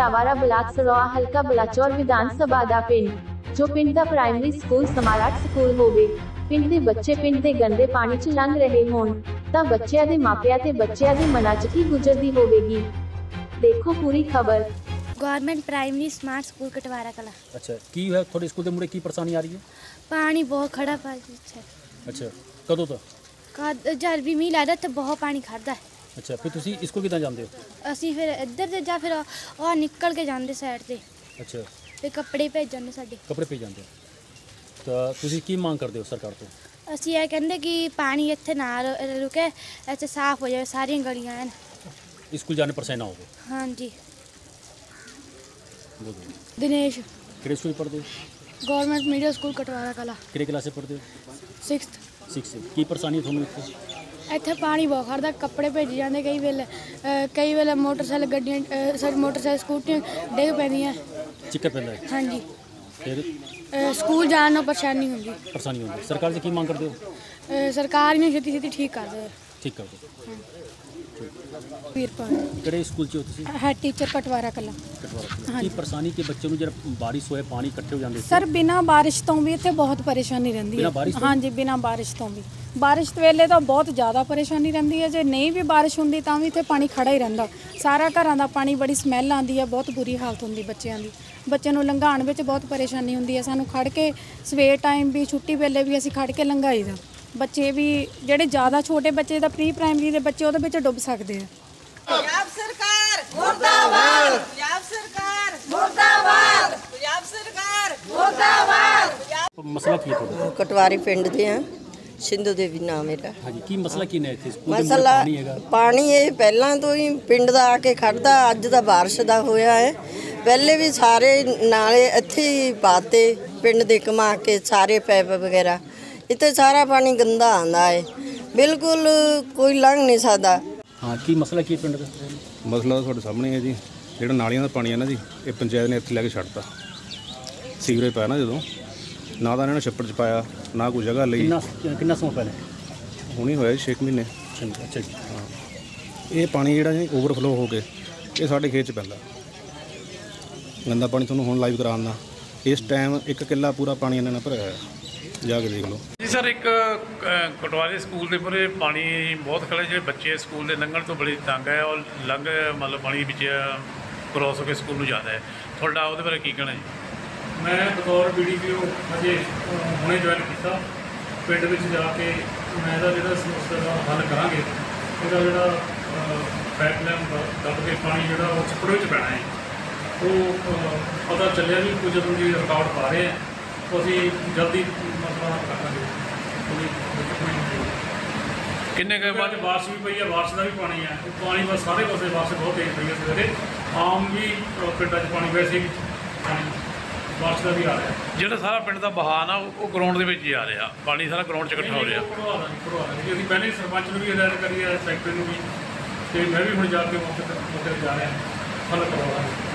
आवारा ब्लाक सरोआ हल्का बलाचौर विधान सभा दा पिंड जो पिंड दा प्राइमरी स्कूल समाराट स्कूल होवे। पिंड दे बच्चे पिंड दे गंदे पानी च लंघ रहे होण तां बच्चिਆਂ ਦੇ ਮਾਪਿਆਂ ਤੇ ਬੱਚਿਆਂ ਦੇ ਮਨਾਂ 'ਚ ਕੀ ਗੁਜ਼ਰਦੀ ਹੋਵੇਗੀ। देखो पूरी खबर। Government primary smart school Katwara Kala. अच्छा की है थोड़े स्कूल के मुड़े की परेशानी आ रही है? पानी बहुत खड़ा पानी है। अच्छा कदों तो जब भी मीह लगदा ते बहुत पानी खड़दा है। अच्छा फिर तुसी स्कूल किदां जांदे हो? ਅਸੀਂ ਫਿਰ ਇੱਧਰ ਤੇ ਜਾਂ ਫਿਰ ਉਹ ਨਿਕਲ ਕੇ ਜਾਂਦੇ ਸਾਈਡ ਤੇ। अच्छा ਤੇ ਕੱਪੜੇ ਭੇਜਣ ਦੇ ਸਾਡੇ। कपड़े पे जांदे हो तो तुसी की मांग करदे हो सरकार तो? ਅਸੀਂ ਇਹ ਕਹਿੰਦੇ ਕਿ ਪਾਣੀ ਇੱਥੇ ਨਾ ਰੁਕੇ, ਇੱਥੇ ਸਾਫ਼ ਹੋ ਜਾਵੇ ਸਾਰੀਆਂ ਗਲੀਆਂ ਹਨ। स्कूल जाने पर ना हो। हाँ जी। दिनेश किहड़े स्कूल पढ़दे हो? गवर्नमेंट मीडियम स्कूल कटवारा कला। किहड़े क्लास से पढ़दे हो? 6th। 6 की परेशानी है थानू इत्थे? ਇੱਥੇ ਪਾਣੀ ਬਹੁਤ ਖੜਦਾ, ਕੱਪੜੇ ਭੇਜੀ ਜਾਂਦੇ ਕਈ ਵੇਲੇ ਮੋਟਰਸਾਈਕਲ ਗੱਡੀਆਂ ਸਾਡੀ ਮੋਟਰਸਾਈਕਲ ਸਕੂਟੀਆਂ ਡਿੱਗ ਪੈਂਦੀਆਂ। चिक्कर पैंदा है ਹਾਂਜੀ। फिर ਸਕੂਲ ਜਾਣ ਨੂੰ ਪਰੇਸ਼ਾਨੀ ਹੁੰਦੀ। परेशानी होंदी सरकार से की मांग करदे हो? ਸਰਕਾਰ ਨੇ ਛੇਤੀ ਠੀਕ ਕਰ ਦੇ। ठीक कर दो। ਵੀਰਪਾਲ ਕਿਹੜੇ ਸਕੂਲ 'ਚ ਹੋ ਤੁਸੀਂ? ਹੈਡ ਟੀਚਰ ਕਟਵਾਰਾ ਕਲਾ। ਕਟਵਾਰਾ ਕੀ ਪਰੇਸ਼ਾਨੀ ਕਿ ਬੱਚੇ ਨੂੰ ਜਿਹੜਾ ਬਾਰਿਸ਼ ਹੋਏ ਪਾਣੀ ਇਕੱਠੇ ਹੋ ਜਾਂਦੇ ਸੀ? ਸਰ ਬਿਨਾਂ ਬਾਰਿਸ਼ ਤੋਂ ਵੀ ਇੱਥੇ ਬਹੁਤ ਪਰੇਸ਼ਾਨੀ ਰਹਿੰਦੀ ਹੈ। ਹਾਂਜੀ ਬਿਨਾਂ ਬਾਰਿਸ਼ ਤੋਂ ਵੀ। ਬਾਰਿਸ਼ ਵੇਲੇ ਤਾਂ ਬਹੁਤ ਜ਼ਿਆਦਾ ਪਰੇਸ਼ਾਨੀ ਰਹਿੰਦੀ ਹੈ, ਜੇ ਨਹੀਂ ਵੀ ਬਾਰਿਸ਼ ਹੁੰਦੀ ਤਾਂ ਵੀ ਇੱਥੇ ਪਾਣੀ ਖੜਾ ਹੀ ਰਹਿੰਦਾ। ਸਾਰਾ ਘਰਾਂ ਦਾ ਪਾਣੀ, ਬੜੀ ਸਮੈਲ ਆਉਂਦੀ ਹੈ, ਬਹੁਤ ਬੁਰੀ ਹਾਲਤ ਹੁੰਦੀ ਬੱਚਿਆਂ ਦੀ। ਬੱਚੇ ਨੂੰ ਲੰਘਾਉਣ ਵਿੱਚ ਬਹੁਤ ਪਰੇਸ਼ਾਨੀ ਹੁੰਦੀ ਹੈ। ਸਾਨੂੰ ਖੜ ਕੇ ਸਵੇਰ ਟਾਈਮ ਵੀ ਛੁੱਟੀ ਵੇਲੇ ਵੀ ਅਸੀਂ ਖੜ ਕੇ ਲੰਘਾਈਦਾ। ਬੱਚੇ ਵੀ ਜਿਹੜੇ ਜ਼ਿਆਦਾ ਛੋਟੇ ਬੱਚੇ ਦਾ ਪ੍ਰੀ ਪ੍ਰਾਇਮਰੀ ਦੇ ਬੱਚੇ ਉਹਦੇ ਵਿੱਚ ਡੁੱਬ ਸਕਦੇ ਆ। ਪੰਜਾਬ ਸਰਕਾਰ ਮੁਰਦਾਬਾਦ, ਪੰਜਾਬ ਸਰਕਾਰ ਮੁਰਦਾਬਾਦ, ਪੰਜਾਬ ਸਰਕਾਰ ਮੁਰਦਾਬਾਦ। ਮਸਲਾ ਕੀ ਹੈ ਤੁਹਾਡਾ? ਕਟਵਾਰੀ ਪਿੰਡ ਦੇ ਆ, ਸਿੰਧੂ ਦੇਵੀ ਨਾਮ ਮੇਰਾ। ਹਾਂਜੀ ਕੀ ਮਸਲਾ ਕੀ ਨੇ ਇੱਥੇ ਸਕੂਲ ਦੇ ਮਸਲਾ ਪਾਣੀ ਹੈਗਾ? ਪਾਣੀ ਇਹ ਪਹਿਲਾਂ ਤੋਂ ਹੀ ਪਿੰਡ ਦਾ ਆ ਕੇ ਖੜਦਾ, ਅੱਜ ਦਾ ਬਾਰਿਸ਼ ਦਾ ਹੋਇਆ ਹੈ। ਪਹਿਲੇ ਵੀ ਸਾਰੇ ਨਾਲੇ ਇੱਥੇ ਹੀ ਪਾਤੇ ਪਿੰਡ ਦੇ ਘੁਮਾ ਕੇ, ਸਾਰੇ ਪੈਪ ਵਗੈਰਾ ਇੱਥੇ ਸਾਰਾ ਪਾਣੀ ਗੰਦਾ ਆਉਂਦਾ ਹੈ, ਬਿਲਕੁਲ ਕੋਈ ਲੰਘ ਨਹੀਂ ਸਕਦਾ। ਹਾਂ ਕੀ ਮਸਲਾ ਕੀ ਪਿੰਡ ਦਾ? ਮਸਲਾ ਤੁਹਾਡੇ ਸਾਹਮਣੇ ਹੈ ਜੀ, ਜਿਹੜਾ ਨਾਲੀਆਂ ਦਾ ਪਾਣੀ ਹੈ ਨਾ ਜੀ, ਇਹ ਪੰਚਾਇਤ ਨੇ ਇੱਥੇ ਲੈ ਕੇ ਛੱਡਤਾ। ਸੀਵਰੇਜ ਪਾਇਆ ਨਾ ਜਦੋਂ, ਨਾ ਤਾਂ ਇਹਨਾਂ ਨੇ ਛੱਪੜ 'ਚ ਪਾਇਆ, ਨਾ ਕੋਈ ਜਗ੍ਹਾ ਲਈ। ਕਿੰਨਾ ਸਮਾਂ ਪਹਿਲੇ? ਹੁਣੀ ਹੋਇਆ 6 ਮਹੀਨੇ। ਅੱਛਾ ਜੀ। ਹਾਂ ਇਹ ਪਾਣੀ ਜਿਹੜਾ ਜੀ ਓਵਰਫਲੋ ਹੋ ਕੇ ਇਹ ਸਾਡੇ ਖੇਤ 'ਚ ਪੈਂਦਾ। ਗੰਦਾ ਪਾਣੀ ਤੁਹਾਨੂੰ ਹੁਣ ਲਾਈਵ ਕਰਾਉਣਾ। ਇਸ ਟਾਈਮ 1 ਕਿੱਲਾ ਪੂਰਾ ਪਾਣੀ ਇਹਨਾਂ ਨੇ ਭਰਿਆ ਹੋਇਆ, ਜਾ ਕੇ ਦੇਖ ਲਓ ਜੀ। ਸਰ ਇੱਕ ਕਟਵਾਰੇ ਸਕੂਲ ਦੇ ਮੂਹਰੇ ਪਾਣੀ ਬਹੁਤ ਖੜਾ, ਜਿਹੜੇ ਬੱਚੇ ਸਕੂਲ ਦੇ ਲੰਘਣ ਤੋਂ ਬੜੀ ਤੰਗ ਹੈ ਔਰ ਮਤਲਬ ਪਾਣੀ ਵਿੱਚ ਕ੍ਰੋਸ ਹੋ ਕੇ ਸਕੂਲ ਨੂੰ ਜਾਂਦਾ ਹੈ। ਤੁਹਾਡਾ ਉਹਦੇ ਬਾਰੇ ਕੀ ਕਹਿਣਾ ਜੀ? ਮੈਂ ਬਤੌਰ BDPO ਅਜੇ ਹੁਣੇ ਜੁਆਇਨ ਕੀਤਾ। ਪਿੰਡ ਵਿੱਚ ਜਾ ਕੇ ਮੈਂ ਇਹਦਾ ਜਿਹੜਾ ਸਮੱਸਿਆ ਦਾ ਹੱਲ ਕਰਾਂਗੇ। ਇਹਦਾ ਜਿਹੜਾ ਪਾਈਪਲਾਈਨ ਦੱਬ ਕੇ ਪਾਣੀ ਜਿਹੜਾ ਉਹ ਛੱਪੜ ਵਿੱਚ ਪੈਣਾ ਹੈ, ਉਹ ਪਤਾ ਚੱਲਿਆ ਵੀ ਕੁਝ ਜਦੋਂ ਦੀ ਰਿਕਾਰਡ ਪਾ ਰਹੇ ਆ, ਅਸੀਂ ਜਲਦੀ ਮਤਲਬ ਕਰਾਂਗੇ। ਕਿੰਨੇ ਕੁ ਬਾਅਦ ਬਾਰਿਸ਼ ਵੀ ਪਈ ਹੈ, ਬਾਰਿਸ਼ ਦਾ ਵੀ ਪਾਣੀ ਹੈ। ਉਹ ਪਾਣੀ ਬਸ ਸਾਰੇ ਪਾਸੇ ਬਾਰਿਸ਼ ਬਹੁਤ ਤੇਜ਼ ਪਈ ਹੈ ਸਵੇਰੇ। ਆਮ ਵੀ ਪਿੰਡਾਂ 'ਚ ਪਾਣੀ ਵੈਸੇ ਵੀ ਪਾਣੀ ਬਾਰਿਸ਼ ਦਾ ਵੀ ਆ ਰਿਹਾ। ਜਿਹੜਾ ਸਾਰਾ ਪਿੰਡ ਦਾ ਬਹਾਨ ਆ ਉਹ ਗਰਾਊਂਡ ਦੇ ਵਿੱਚ ਹੀ ਆ ਰਿਹਾ, ਪਾਣੀ ਸਾਰਾ ਗਰਾਊਂਡ 'ਚ ਇਕੱਠਾ ਹੋ ਰਿਹਾ। ਅਸੀਂ ਪਹਿਲੇ ਸਰਪੰਚ ਨੂੰ ਵੀ ਹਦਾਇਤ ਕਰੀ ਹੈ, ਸੈਕਟਰੀ ਨੂੰ ਵੀ, ਅਤੇ ਮੈਂ ਵੀ ਹੁਣ ਜਾ ਕੇ ਮੌਕੇ 'ਤੇ ਜਾ ਰਿਹਾ ਹੱਲ ਕਰਵਾਉਣਾ।